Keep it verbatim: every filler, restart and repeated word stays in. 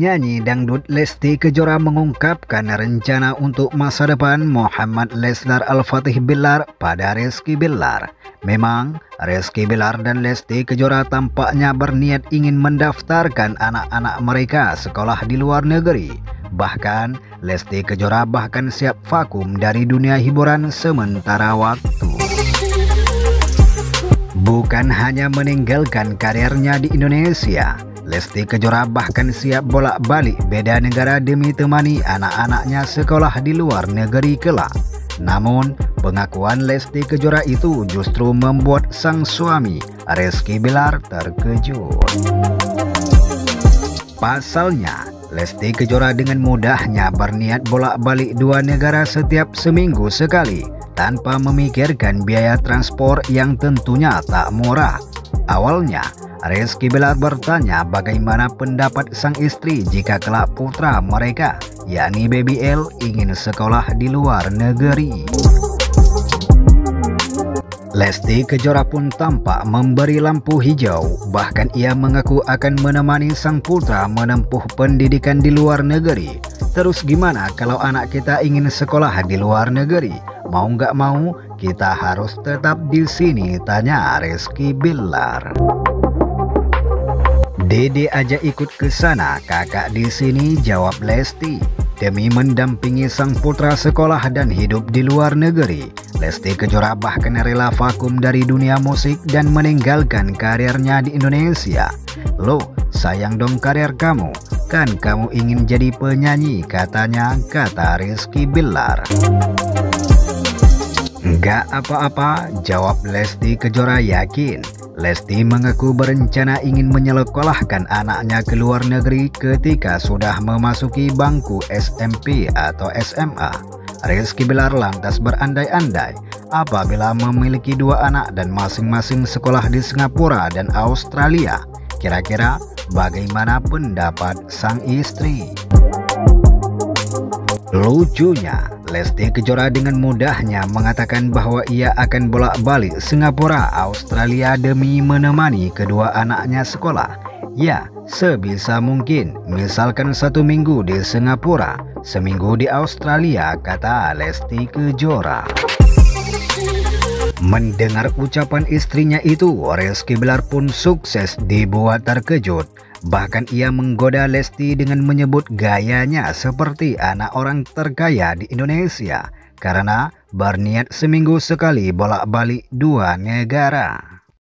Penyanyi dangdut Lesti Kejora mengungkapkan rencana untuk masa depan Muhammad Leslar Al-Fatih Bilar pada Rizky Bilar. Memang, Rizky Bilar dan Lesti Kejora tampaknya berniat ingin mendaftarkan anak-anak mereka sekolah di luar negeri. Bahkan, Lesti Kejora bahkan siap vakum dari dunia hiburan sementara waktu. Bukan hanya meninggalkan karirnya di Indonesia, Lesti Kejora bahkan siap bolak-balik beda negara demi temani anak-anaknya sekolah di luar negeri kelak. Namun, pengakuan Lesti Kejora itu justru membuat sang suami, Rizky Bilar, terkejut. Pasalnya, Lesti Kejora dengan mudahnya berniat bolak-balik dua negara setiap seminggu sekali, tanpa memikirkan biaya transport yang tentunya tak murah. Awalnya, Rizky Bilar bertanya bagaimana pendapat sang istri jika kelak putra mereka, yakni Baby L, ingin sekolah di luar negeri. Lesti Kejora pun tampak memberi lampu hijau, bahkan ia mengaku akan menemani sang putra menempuh pendidikan di luar negeri. Terus gimana kalau anak kita ingin sekolah di luar negeri? Mau nggak mau, kita harus tetap di sini, tanya Rizky Bilar. Dede aja ikut ke sana, kakak di sini, jawab Lesti. Demi mendampingi sang putra sekolah dan hidup di luar negeri, Lesti Kejora bahkan rela vakum dari dunia musik dan meninggalkan karirnya di Indonesia. Loh, sayang dong karir kamu, kan kamu ingin jadi penyanyi, katanya, kata Rizky Bilar. Enggak apa-apa, jawab Lesti Kejora yakin. Lesti mengaku berencana ingin menyekolahkan anaknya ke luar negeri ketika sudah memasuki bangku S M P atau S M A. Rizky Bilar lantas berandai-andai apabila memiliki dua anak dan masing-masing sekolah di Singapura dan Australia. Kira-kira bagaimana pendapat sang istri? Lucunya, Lesti Kejora dengan mudahnya mengatakan bahwa ia akan bolak-balik Singapura, Australia demi menemani kedua anaknya sekolah. Ya, sebisa mungkin, misalkan satu minggu di Singapura, seminggu di Australia, kata Lesti Kejora. Mendengar ucapan istrinya itu, Rizky Bilar pun sukses dibuat terkejut. Bahkan ia menggoda Lesti dengan menyebut gayanya seperti anak orang terkaya di Indonesia karena berniat seminggu sekali bolak-balik dua negara.